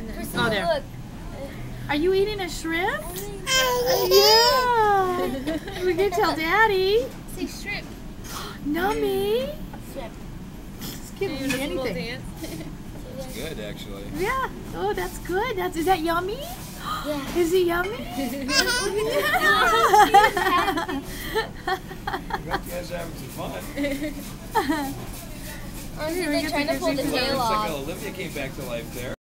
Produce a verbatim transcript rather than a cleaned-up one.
And then, Priscilla, oh, there. look. Are you eating a shrimp? Yeah. We can tell Daddy. Say shrimp. Nummy. Shrimp. This kid will You eat know, little anything. dance. It's good, actually. Yeah. Oh, that's good. That's is that yummy? Yeah. Is it yummy? Becky's having some fun. Honestly, Here, we they're get trying the to pull the Disney tail Looks like off. Olivia came back to life there.